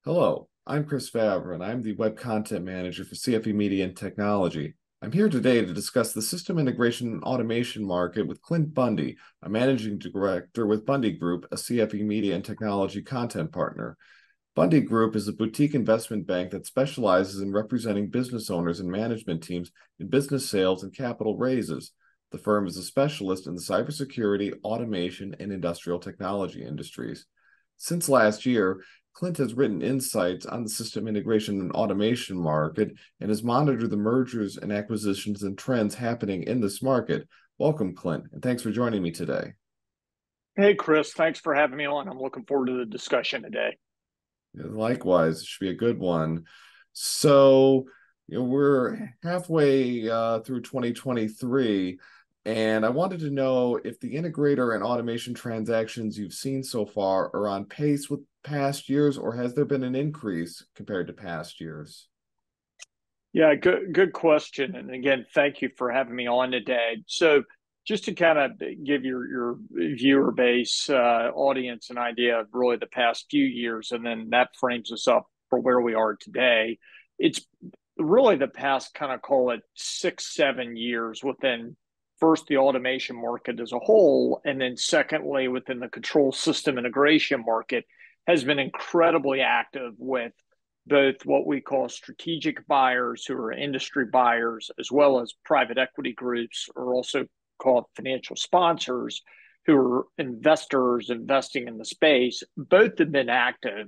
Hello, I'm Chris Favre, and I'm the Web Content Manager for CFE Media and Technology. I'm here today to discuss the system integration and automation market with Clint Bundy, a Managing Director with Bundy Group, a CFE Media and Technology content partner. Bundy Group is a boutique investment bank that specializes in representing business owners and management teams in business sales and capital raises. The firm is a specialist in the cybersecurity, automation, and industrial technology industries. Since last year, Clint has written insights on the system integration and automation market and has monitored the mergers and acquisitions and trends happening in this market. Welcome, Clint, and thanks for joining me today. Hey, Chris, thanks for having me on. I'm looking forward to the discussion today. Likewise, it should be a good one. So, we're halfway through 2023, and I wanted to know if the integrator and automation transactions you've seen so far are on pace with past years, or has there been an increase compared to past years? Yeah, good question. And again, thank you for having me on today. So, just to kind of give your viewer base audience an idea of really the past few years, and then that frames us up for where we are today. It's really the past kind of call it 6, 7 years within first the automation market as a whole, and then secondly within the control system integration market has been incredibly active with both what we call strategic buyers who are industry buyers, as well as private equity groups, or also called financial sponsors, who are investors investing in the space. Both have been active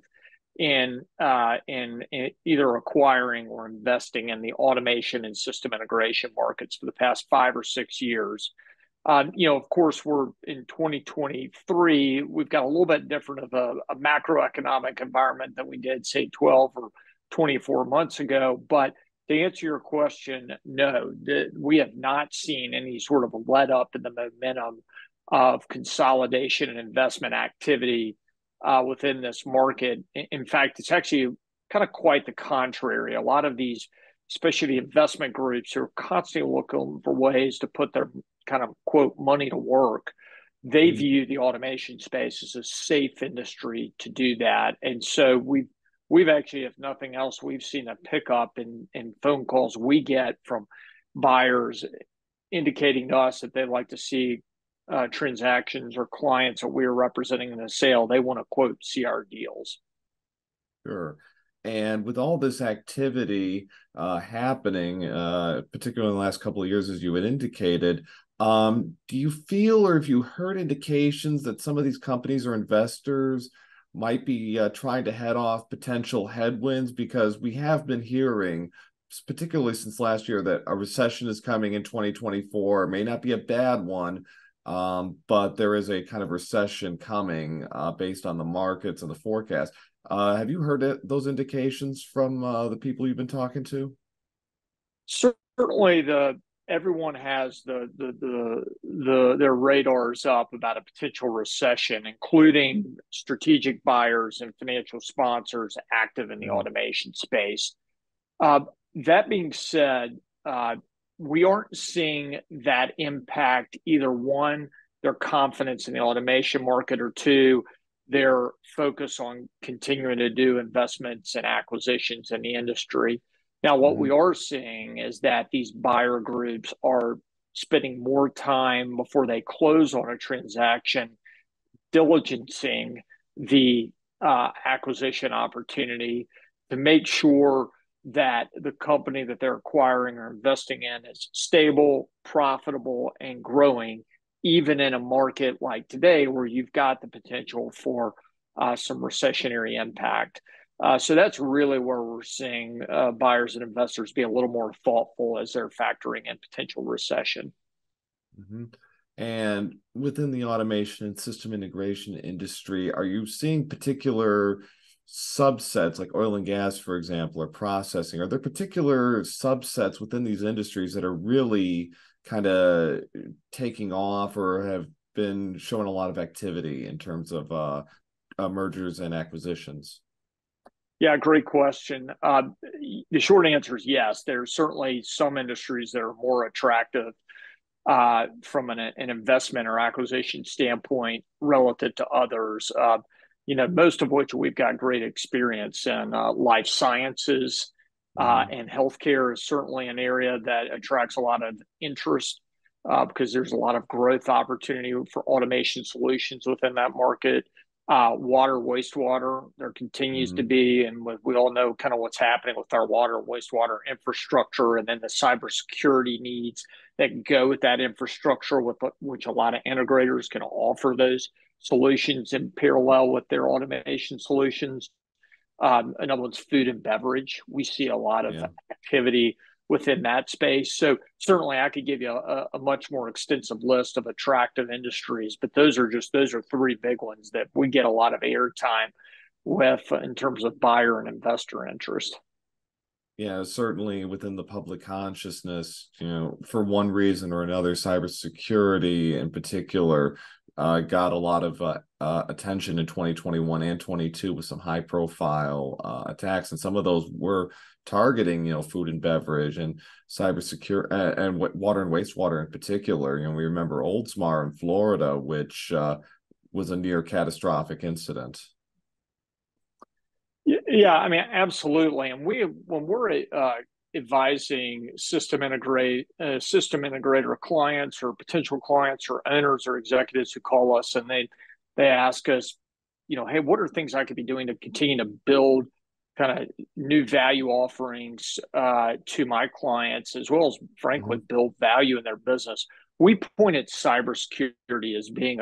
in either acquiring or investing in the automation and system integration markets for the past 5 or 6 years. Of course, we're in 2023. We've got a little bit different of a macroeconomic environment than we did, say, 12 or 24 months ago. But to answer your question, no, we have not seen any sort of a let up in the momentum of consolidation and investment activity within this market. In fact, it's actually kind of quite the contrary. A lot of these, especially the investment groups, are constantly looking for ways to put their kind of quote money to work. They view the automation space as a safe industry to do that. And so we've actually, if nothing else, we've seen a pickup in phone calls we get from buyers indicating to us that they'd like to see transactions or clients that we're representing in a sale. They want to quote see our deals. Sure. And with all this activity happening, particularly in the last couple of years, as you had indicated, do you feel or have you heard indications that some of these companies or investors might be trying to head off potential headwinds? Because we have been hearing, particularly since last year, that a recession is coming in 2024. It may not be a bad one, but there is a kind of recession coming based on the markets and the forecast. Have you heard those indications from the people you've been talking to? Certainly, everyone has their radars up about a potential recession, including strategic buyers and financial sponsors active in the automation space. That being said, we aren't seeing that impact either one, their confidence in the automation market, or two, their focus on continuing to do investments and acquisitions in the industry. Now, what we are seeing is that these buyer groups are spending more time before they close on a transaction, diligencing the acquisition opportunity to make sure that the company that they're acquiring or investing in is stable, profitable, and growing, even in a market like today where you've got the potential for some recessionary impact. So that's really where we're seeing buyers and investors be a little more thoughtful as they're factoring in potential recession. Mm-hmm. And within the automation and system integration industry, are you seeing particular subsets like oil and gas, for example, or processing? Are there particular subsets within these industries that are really kind of taking off or have been showing a lot of activity in terms of mergers and acquisitions? Yeah, great question. The short answer is yes. There's certainly some industries that are more attractive from an investment or acquisition standpoint relative to others. most of which we've got great experience in. Life sciences Hmm. and healthcare is certainly an area that attracts a lot of interest because there's a lot of growth opportunity for automation solutions within that market. Water, wastewater, there continues to Hmm. be, and we all know kind of what's happening with our water, wastewater infrastructure, and then the cybersecurity needs that go with that infrastructure, with which a lot of integrators can offer those solutions in parallel with their automation solutions. Another one's food and beverage. We see a lot of Yeah. activity within that space. So certainly I could give you a much more extensive list of attractive industries, but those are three big ones that we get a lot of airtime with in terms of buyer and investor interest. Yeah, certainly within the public consciousness, for one reason or another, cybersecurity in particular got a lot of attention in 2021 and 22 with some high profile attacks. And some of those were targeting, food and beverage and cybersecurity and water and wastewater in particular. We remember Oldsmar in Florida, which was a near catastrophic incident. Yeah, I mean, absolutely. And when we're advising system integrator clients or potential clients or owners or executives who call us and they ask us, hey, what are things I could be doing to continue to build kind of new value offerings to my clients, as well as frankly Hmm. build value in their business. We point at cybersecurity as being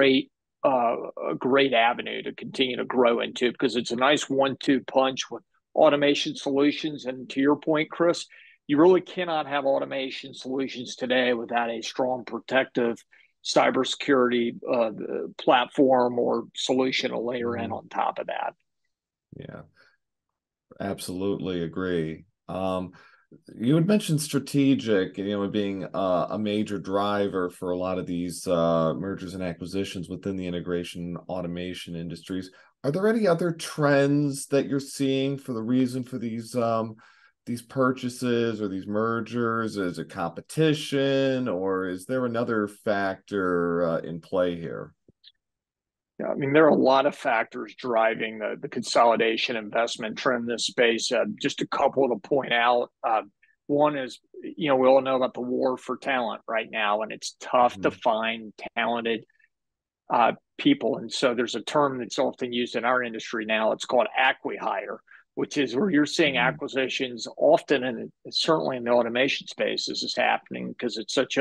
a great avenue to continue to grow into because it's a nice 1-2 punch with automation solutions. And to your point, Chris, you really cannot have automation solutions today without a strong protective cybersecurity platform or solution to layer in Hmm. on top of that. Yeah, absolutely agree. You had mentioned strategic, being a major driver for a lot of these mergers and acquisitions within the integration automation industries. Are there any other trends that you're seeing for the reason for these purchases or these mergers? Is it competition, or is there another factor in play here? Yeah, I mean, there are a lot of factors driving the consolidation investment trend in this space. Just a couple to point out. One is, we all know about the war for talent right now, and it's tough to Hmm. find talented people. And so there's a term that's often used in our industry now. It's called acqui-hire, which is where you're seeing Hmm. acquisitions often, and certainly in the automation space, this is happening because it's such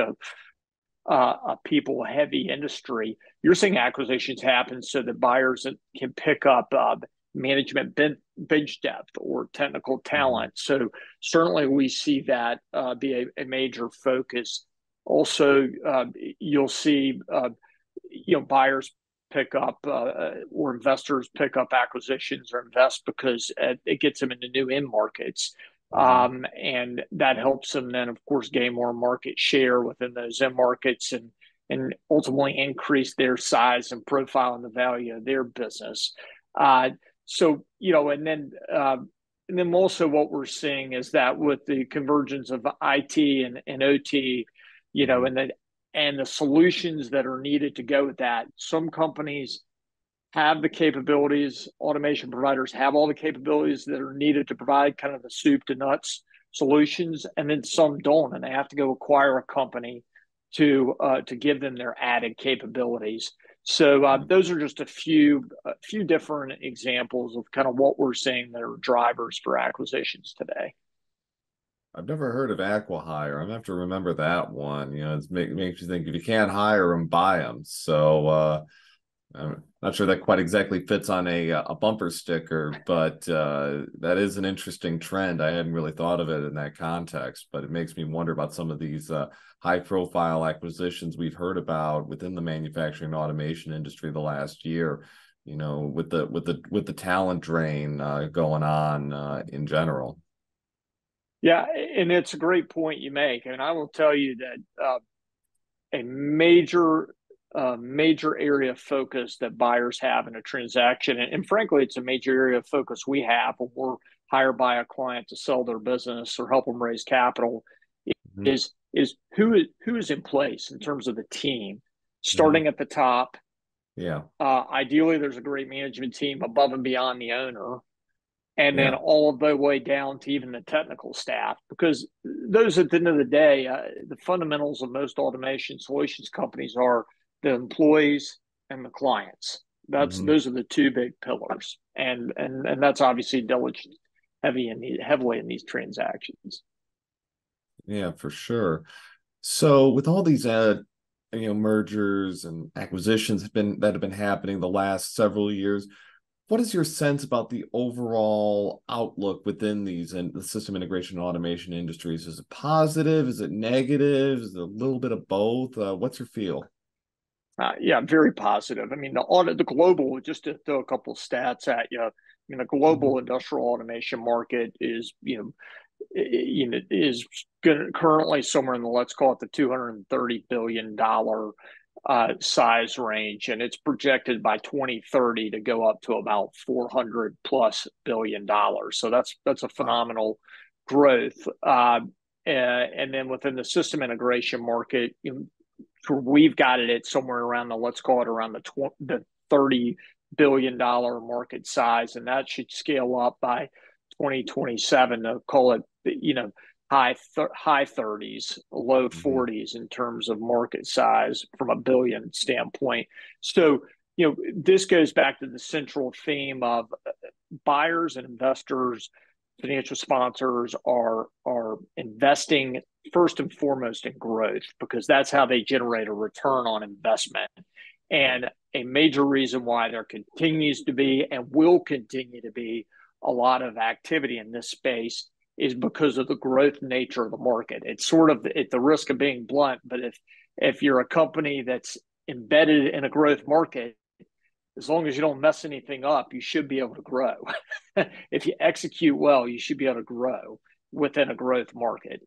a people heavy industry. You're seeing acquisitions happen so that buyers can pick up management bench depth or technical Hmm. talent. So certainly we see that be a major focus. Also, you'll see buyers pick up or investors pick up acquisitions or invest because it gets them into new end markets. Hmm. And that helps them then, of course, gain more market share within those end markets and ultimately increase their size and profile and the value of their business. Uh, and then also what we're seeing is that with the convergence of IT and OT, you know, Hmm. and the solutions that are needed to go with that, some companies have the capabilities, automation providers have all the capabilities that are needed to provide kind of the soup to nuts solutions, and then some don't, and they have to go acquire a company to give them their added capabilities. So those are just a few different examples of kind of what we're seeing that are drivers for acquisitions today. I've never heard of Aquahire. I'm gonna have to remember that one. Makes you think if you can't hire them, buy them. So I'm not sure that quite exactly fits on a bumper sticker, but that is an interesting trend. I hadn't really thought of it in that context, but it makes me wonder about some of these high profile acquisitions we've heard about within the manufacturing and automation industry the last year. With the talent drain going on in general. Yeah, and it's a great point you make, and I will tell you that a major area of focus that buyers have in a transaction, and frankly, it's a major area of focus we have when we're hired by a client to sell their business or help them raise capital, Hmm. is who is in place in terms of the team, Hmm. starting at the top. Yeah. Ideally, there's a great management team above and beyond the owner, and then Yeah. all the way down to even the technical staff, because those at the end of the day, the fundamentals of most automation solutions companies are the employees and the clients. That's Hmm. those are the two big pillars, and that's obviously diligent heavily in these transactions. Yeah, for sure. So with all these mergers and acquisitions have been happening the last several years, what is your sense about the overall outlook within these and the system integration and automation industries? Is it positive? Is it negative? Is it a little bit of both? What's your feel? Yeah, very positive. I mean, the global, just to throw a couple of stats at you. I mean, the global Mhm. industrial automation market is, is currently somewhere in the, let's call it, the $230 billion size range, and it's projected by 2030 to go up to about 400+ billion dollars. So that's a Wow. phenomenal growth. And then within the system integration market, we've got it at somewhere around the, let's call it, around the $30 billion market size, and that should scale up by 2027 to call it, high 30s, low Mhm. 40s in terms of market size from a billion standpoint. So, this goes back to the central theme of buyers and investors, financial sponsors are investing first and foremost in growth, because that's how they generate a return on investment. Right. And a major reason why there continues to be and will continue to be a lot of activity in this space is because of the growth nature of the market. It's sort of at the risk of being blunt, but if you're a company that's embedded in a growth market, as long as you don't mess anything up, you should be able to grow. If you execute well, you should be able to grow within a growth market.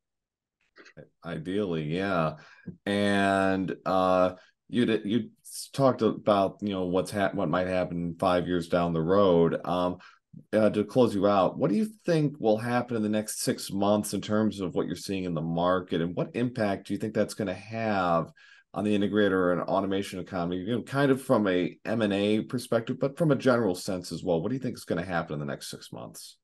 Ideally, yeah. And you talked about what might happen 5 years down the road. To close you out, what do you think will happen in the next 6 months in terms of what you're seeing in the market, and what impact do you think that's going to have on the integrator and automation economy? Kind of from a M&A perspective, but from a general sense as well. What do you think is going to happen in the next 6 months?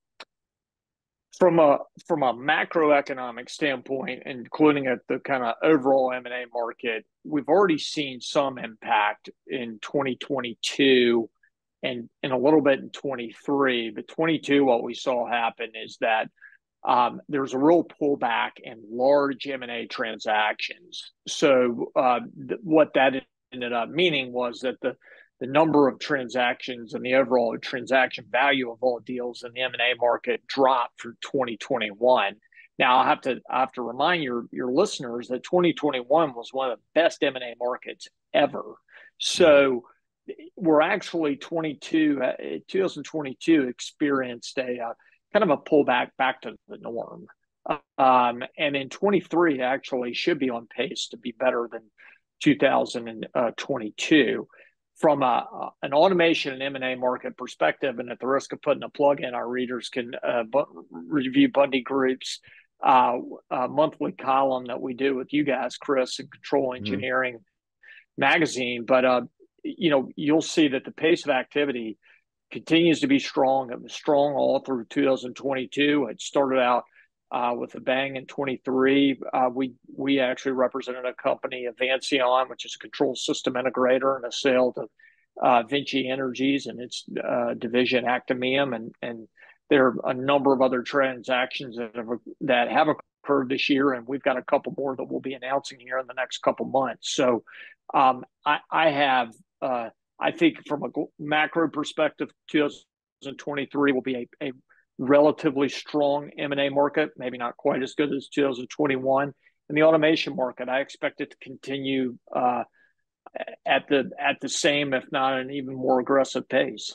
From a macroeconomic standpoint, including at the kind of overall M&A market, we've already seen some impact in 2022 and a little bit in 23. But 22, what we saw happen is that there's a real pullback in large M&A transactions. So what that ended up meaning was that the number of transactions and the overall transaction value of all deals in the M&A market dropped for 2021. Now I have to remind your listeners that 2021 was one of the best M&A markets ever. Mhm. So we're actually 2022 experienced a kind of a pullback back to the norm. And in 23 actually should be on pace to be better than 2022 from an automation and M&A market perspective. And at the risk of putting a plug in, our readers can review Bundy Group's monthly column that we do with you guys, Chris, and Control Mhm. Engineering magazine. But you'll see that the pace of activity continues to be strong. It was strong all through 2022. It started out with a bang in 23. We actually represented a company, Avancion, which is a control system integrator, and a sale to Vinci Energies and its division Actimium, and there are a number of other transactions that have occurred this year, and we've got a couple more that we'll be announcing here in the next couple months. So I have. I think from a macro perspective, 2023 will be a relatively strong M&A market, maybe not quite as good as 2021. In the automation market, I expect it to continue at the same, if not an even more aggressive pace.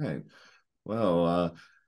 Right. Well,